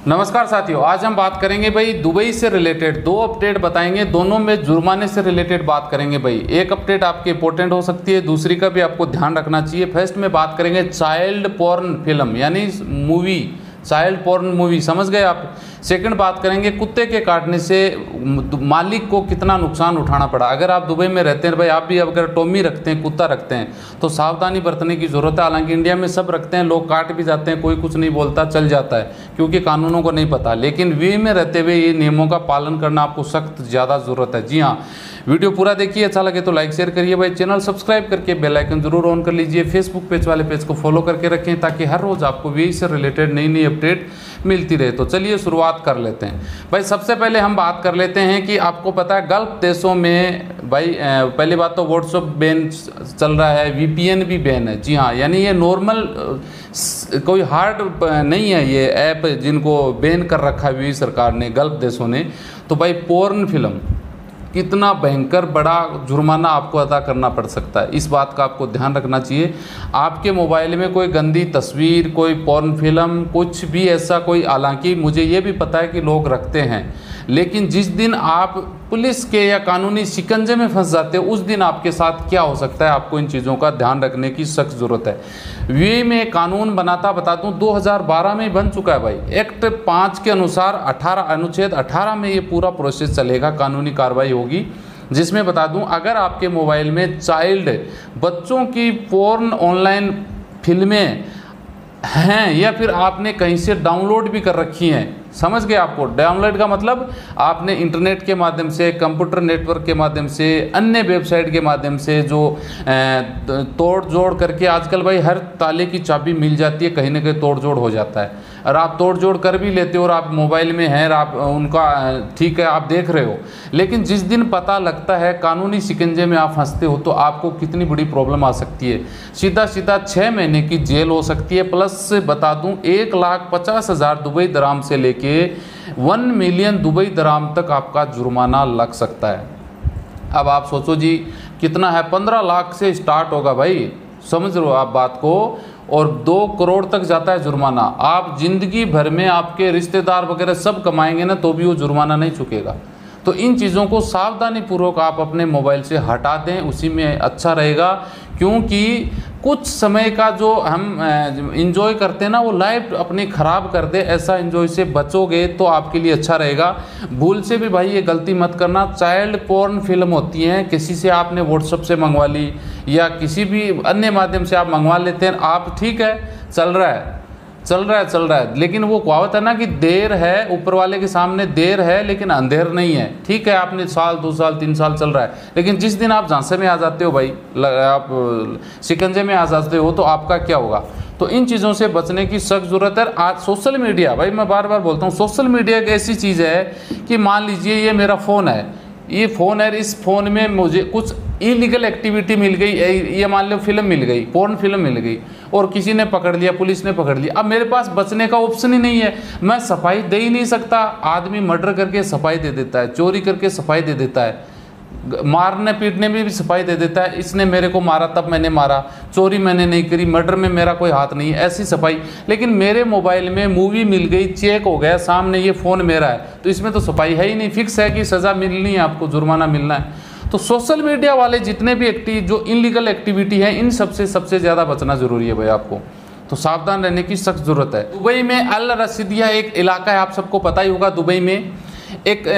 नमस्कार साथियों, आज हम बात करेंगे भाई दुबई से रिलेटेड दो अपडेट बताएंगे। दोनों में जुर्माने से रिलेटेड बात करेंगे भाई। एक अपडेट आपकी इंपॉर्टेंट हो सकती है, दूसरी का भी आपको ध्यान रखना चाहिए। फर्स्ट में बात करेंगे चाइल्ड पोर्न फिल्म यानी मूवी, चाइल्ड पोर्न मूवी, समझ गए आप। सेकंड बात करेंगे कुत्ते के काटने से मालिक को कितना नुकसान उठाना पड़ा। अगर आप दुबई में रहते हैं भाई, आप भी अगर टॉमी रखते हैं, कुत्ता रखते हैं, तो सावधानी बरतने की ज़रूरत है। हालांकि इंडिया में सब रखते हैं, लोग काट भी जाते हैं, कोई कुछ नहीं बोलता, चल जाता है क्योंकि कानूनों को नहीं पता। लेकिन वे में रहते हुए ये नियमों का पालन करना आपको सख्त ज़्यादा ज़रूरत है। जी हाँ, वीडियो पूरा देखिए, अच्छा लगे तो लाइक शेयर करिए भाई। चैनल सब्सक्राइब करके बेल आइकन जरूर ऑन कर लीजिए। फेसबुक पेज वाले पेज को फॉलो करके रखें ताकि हर रोज़ आपको वी से रिलेटेड नई नई अपडेट मिलती रहे। तो चलिए शुरुआत कर लेते हैं भाई। सबसे पहले हम बात कर लेते हैं कि आपको पता है गल्फ देशों में भाई पहली बात तो व्हाट्सएप बैन चल रहा है, वीपीएन भी बैन है। जी हाँ, यानी ये नॉर्मल कोई हार्ड नहीं है ये ऐप जिनको बैन कर रखा है सरकार ने, गल्फ देशों ने। तो भाई पोर्न फिल्म कितना भयंकर बड़ा जुर्माना आपको अदा करना पड़ सकता है, इस बात का आपको ध्यान रखना चाहिए। आपके मोबाइल में कोई गंदी तस्वीर, कोई पोर्न फिल्म, कुछ भी ऐसा कोई, हालांकि मुझे ये भी पता है कि लोग रखते हैं, लेकिन जिस दिन आप पुलिस के या कानूनी शिकंजे में फंस जाते हो उस दिन आपके साथ क्या हो सकता है, आपको इन चीज़ों का ध्यान रखने की सख्त ज़रूरत है। वे में कानून बनाता बता दूं 2012 में बन चुका है भाई। एक्ट 5 के अनुसार 18 अनुच्छेद 18 में ये पूरा प्रोसेस चलेगा, कानूनी कार्रवाई होगी। जिसमें बता दूं अगर आपके मोबाइल में चाइल्ड बच्चों की पोर्न ऑनलाइन फिल्में हैं या फिर आपने कहीं से डाउनलोड भी कर रखी हैं, समझ गए। आपको डाउनलोड का मतलब आपने इंटरनेट के माध्यम से, कंप्यूटर नेटवर्क के माध्यम से, अन्य वेबसाइट के माध्यम से जो तोड़ जोड़ करके, आजकल भाई हर ताले की चाबी मिल जाती है, कहीं ना कहीं तोड़ जोड़ हो जाता है। और आप तोड़ जोड़ कर भी लेते हो और आप मोबाइल में हैं, आप उनका ठीक है आप देख रहे हो, लेकिन जिस दिन पता लगता है कानूनी शिकंजे में आप फंसते हो तो आपको कितनी बड़ी प्रॉब्लम आ सकती है। सीधा 6 महीने की जेल हो सकती है, प्लस बता दूं 1,50,000 दुबई दराम से लेके 1 मिलियन दुबई दराम तक आपका जुर्माना लग सकता है। अब आप सोचो जी कितना है, 15 लाख से स्टार्ट होगा भाई, समझ रहे हो आप बात को, और 2 करोड़ तक जाता है जुर्माना। आप जिंदगी भर में आपके रिश्तेदार वगैरह सब कमाएंगे ना तो भी वो जुर्माना नहीं चुकेगा। तो इन चीज़ों को सावधानी पूर्वक आप अपने मोबाइल से हटा दें, उसी में अच्छा रहेगा। क्योंकि कुछ समय का जो हम इंजॉय करते हैं ना, वो लाइफ अपनी ख़राब कर दे, ऐसा इंजॉय से बचोगे तो आपके लिए अच्छा रहेगा। भूल से भी भाई ये गलती मत करना। चाइल्ड पोर्न फिल्म होती हैं, किसी से आपने व्हाट्सएप से मंगवा ली या किसी भी अन्य माध्यम से आप मंगवा लेते हैं, आप ठीक है चल रहा है, लेकिन वो कहावत है ना कि देर है ऊपर वाले के सामने, देर है लेकिन अंधेर नहीं है। ठीक है आपने साल 2 साल 3 साल चल रहा है, लेकिन जिस दिन आप झांसे में आ जाते हो भाई, आप शिकंजे में आ जाते हो, तो आपका क्या होगा। तो इन चीज़ों से बचने की सख्त ज़रूरत है। आज सोशल मीडिया, भाई मैं बार बार बोलता हूँ, सोशल मीडिया एक ऐसी चीज़ है कि मान लीजिए ये मेरा फ़ोन है, ये फ़ोन है, इस फ़ोन में मुझे कुछ इलीगल एक्टिविटी मिल गई, ये मान लो फिल्म मिल गई, पोर्न फिल्म मिल गई, और किसी ने पकड़ लिया, पुलिस ने पकड़ लिया। अब मेरे पास बचने का ऑप्शन ही नहीं है, मैं सफाई दे ही नहीं सकता। आदमी मर्डर करके सफाई दे देता है, चोरी करके सफाई दे देता है, मारने पीटने में भी सफाई दे देता है, इसने मेरे को मारा तब मैंने मारा, चोरी मैंने नहीं करी, मर्डर में मेरा कोई हाथ नहीं है, ऐसी सफाई। लेकिन मेरे मोबाइल में मूवी मिल गई, चेक हो गया सामने, ये फ़ोन मेरा है, तो इसमें तो सफाई है ही नहीं। फिक्स है कि सज़ा मिलनी है, आपको जुर्माना मिलना है। तो सोशल मीडिया वाले जितने भी जो इनलीगल एक्टिविटी है, इन सबसे ज़्यादा बचना ज़रूरी है भाई आपको। तो सावधान रहने की सख्त ज़रूरत है। दुबई में अल रसीदिया एक इलाका है, आप सबको पता ही होगा। दुबई में एक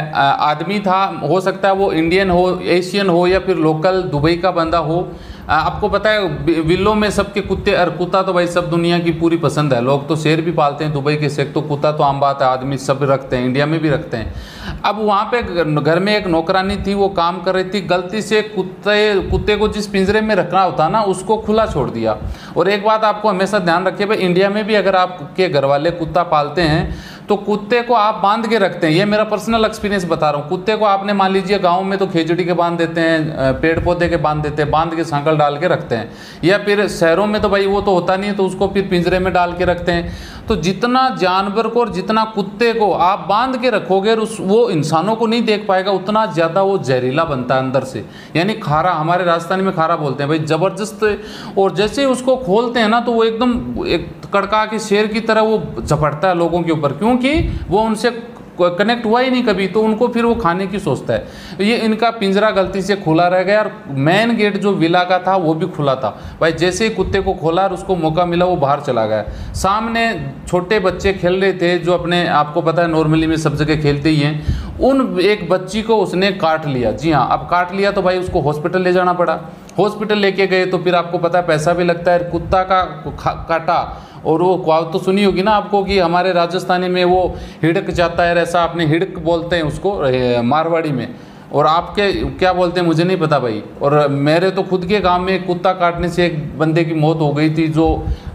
आदमी था, हो सकता है वो इंडियन हो, एशियन हो, या फिर लोकल दुबई का बंदा हो। आपको पता है विल्लों में सबके कुत्ते, और कुत्ता तो भाई सब दुनिया की पूरी पसंद है, लोग तो शेर भी पालते हैं दुबई के शेर, तो कुत्ता तो आम बात है, आदमी सब रखते हैं, इंडिया में भी रखते हैं। अब वहाँ पे घर में एक नौकरानी थी, वो काम कर रही थी, गलती से कुत्ते को जिस पिंजरे में रखना होता ना उसको खुला छोड़ दिया। और एक बात आपको हमेशा ध्यान रखिए भाई, इंडिया में भी अगर आपके घर वाले कुत्ता पालते हैं तो कुत्ते को आप बांध के रखते हैं। ये मेरा पर्सनल एक्सपीरियंस बता रहा हूँ। कुत्ते को आपने मान लीजिए गांव में तो खेजड़ी के बांध देते हैं, पेड़ पौधे के बांध देते हैं, बांध के सांकल डाल के रखते हैं, या फिर शहरों में तो भाई वो तो होता नहीं है, तो उसको फिर पिंजरे में डाल के रखते हैं। तो जितना जानवर को और जितना कुत्ते को आप बांध के रखोगे वो इंसानों को नहीं देख पाएगा, उतना ज़्यादा वो जहरीला बनता है अंदर से, यानी खारा, हमारे राजस्थानी में खारा बोलते हैं भाई, ज़बरदस्त। और जैसे ही उसको खोलते हैं ना तो वो एकदम एक कड़का के शेर की तरह वो झपटता है लोगों के ऊपर। क्यों? क्योंकि वो उनसे कनेक्ट हुआ ही नहीं कभी, तो उनको फिर वो खाने की सोचता है। ये इनका पिंजरा गलती से खुला रह गया और मेन गेट जो विला का था वो भी खुला था भाई। जैसे ही कुत्ते को खोला और उसको मौका मिला वो बाहर चला गया। सामने छोटे बच्चे खेल रहे थे जो अपने, आपको पता है नॉर्मली में सब जगह खेलते ही हैं, उन एक बच्ची को उसने काट लिया। जी हाँ, अब काट लिया तो भाई उसको हॉस्पिटल ले जाना पड़ा। हॉस्पिटल लेके गए तो फिर आपको पता है पैसा भी लगता है। कुत्ता का काटा और वो कहावत तो सुनी होगी ना आपको कि हमारे राजस्थानी में वो हिड़क जाता है, ऐसा अपने हिड़क बोलते हैं उसको मारवाड़ी में, और आपके क्या बोलते हैं मुझे नहीं पता भाई। और मेरे तो खुद के गांव में कुत्ता काटने से एक बंदे की मौत हो गई थी, जो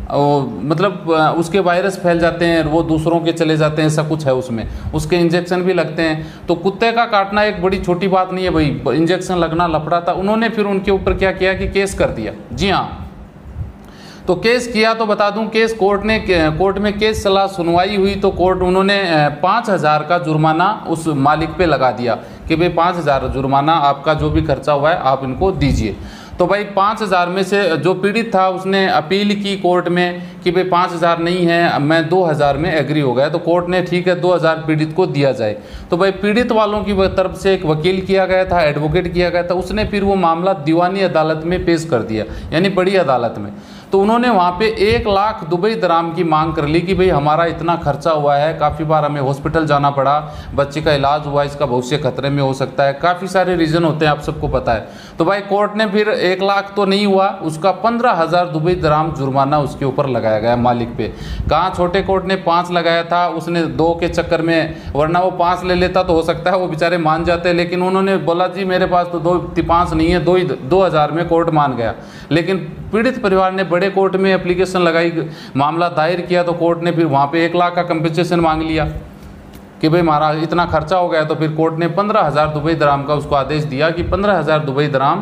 मतलब उसके वायरस फैल जाते हैं, वो दूसरों के चले जाते हैं, ऐसा कुछ है उसमें, उसके इंजेक्शन भी लगते हैं। तो कुत्ते का काटना एक बड़ी छोटी बात नहीं है भाई, इंजेक्शन लगना लफड़ा था। उन्होंने फिर उनके ऊपर क्या किया कि केस कर दिया। जी हाँ, तो केस किया तो बता दूं, केस कोर्ट में केस चला, सुनवाई हुई तो कोर्ट उन्होंने 5,000 का जुर्माना उस मालिक पे लगा दिया कि भाई 5,000 जुर्माना आपका जो भी खर्चा हुआ है आप इनको दीजिए। तो भाई 5,000 में से जो पीड़ित था उसने अपील की कोर्ट में कि भाई 5,000 नहीं है, मैं 2,000 में एग्री हो गया। तो कोर्ट ने ठीक है 2,000 पीड़ित को दिया जाए। तो भाई पीड़ित वालों की तरफ से एक वकील किया गया था, एडवोकेट किया गया था, उसने फिर वो मामला दीवानी अदालत में पेश कर दिया, यानी बड़ी अदालत में। तो उन्होंने वहाँ पे 1 लाख दुबई दराम की मांग कर ली कि भाई हमारा इतना खर्चा हुआ है, काफ़ी बार हमें हॉस्पिटल जाना पड़ा, बच्चे का इलाज हुआ, इसका भविष्य खतरे में हो सकता है, काफ़ी सारे रीज़न होते हैं, आप सबको पता है। तो भाई कोर्ट ने फिर 1 लाख तो नहीं हुआ, उसका 15,000 दुबई दराम जुर्माना उसके ऊपर लगाया गया मालिक पे। कहाँ छोटे कोर्ट ने 5 लगाया था, उसने 2 के चक्कर में, वरना वो 5 ले लेता तो हो सकता है वो बेचारे मान जाते, लेकिन उन्होंने बोला जी मेरे पास तो 5 नहीं है, 2,000 में कोर्ट मान गया। लेकिन पीड़ित परिवार ने बड़े कोर्ट में एप्लीकेशन लगाई, मामला दायर किया, तो कोर्ट ने फिर वहाँ पे 1 लाख का कंपनसेशन मांग लिया कि भाई हमारा इतना खर्चा हो गया। तो फिर कोर्ट ने 15,000 दुबई दराम का उसको आदेश दिया कि 15,000 दुबई दराम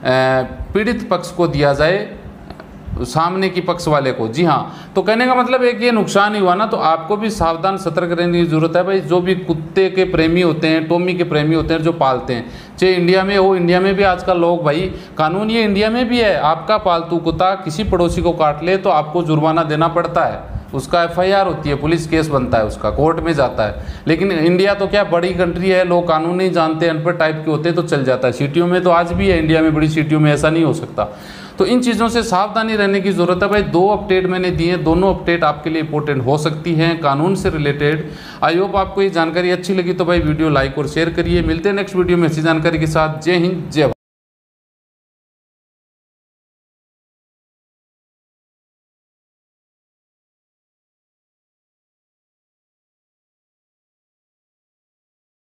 पीड़ित पक्ष को दिया जाए, सामने की पक्ष वाले को। जी हाँ, तो कहने का मतलब एक ये नुकसान ही हुआ ना, तो आपको भी सावधान सतर्क रहने की जरूरत है भाई। जो भी कुत्ते के प्रेमी होते हैं, टॉमी के प्रेमी होते हैं, जो पालते हैं, चाहे इंडिया में हो, इंडिया में भी आजकल लोग भाई, कानून ये इंडिया में भी है, आपका पालतू कुत्ता किसी पड़ोसी को काट ले तो आपको जुर्माना देना पड़ता है, उसका FIR होती है, पुलिस केस बनता है, उसका कोर्ट में जाता है। लेकिन इंडिया तो क्या बड़ी कंट्री है, लोग कानून नहीं जानते, अनपढ़ टाइप के होते हैं, तो चल जाता है। सिटियों में तो आज भी है, इंडिया में बड़ी सिटियों में ऐसा नहीं हो सकता। तो इन चीज़ों से सावधानी रहने की ज़रूरत है भाई। 2 अपडेट मैंने दिए, दोनों अपडेट आपके लिए इंपॉर्टेंट हो सकती हैं कानून से रिलेटेड। आई होप आपको ये जानकारी अच्छी लगी तो भाई वीडियो लाइक और शेयर करिए। मिलते हैं नेक्स्ट वीडियो में ऐसी जानकारी के साथ। जय हिंद, जय भारत।